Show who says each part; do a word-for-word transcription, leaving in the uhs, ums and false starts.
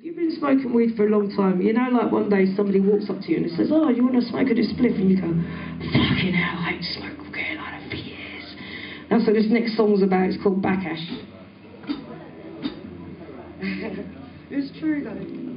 Speaker 1: You've been smoking weed for a long time. You know, like one day somebody walks up to you and says, oh, you want to smoke a spliff? And you go, fucking hell, I ain't smoked Carolina for years. That's what this next song's about. It's called Backash. It's true, though.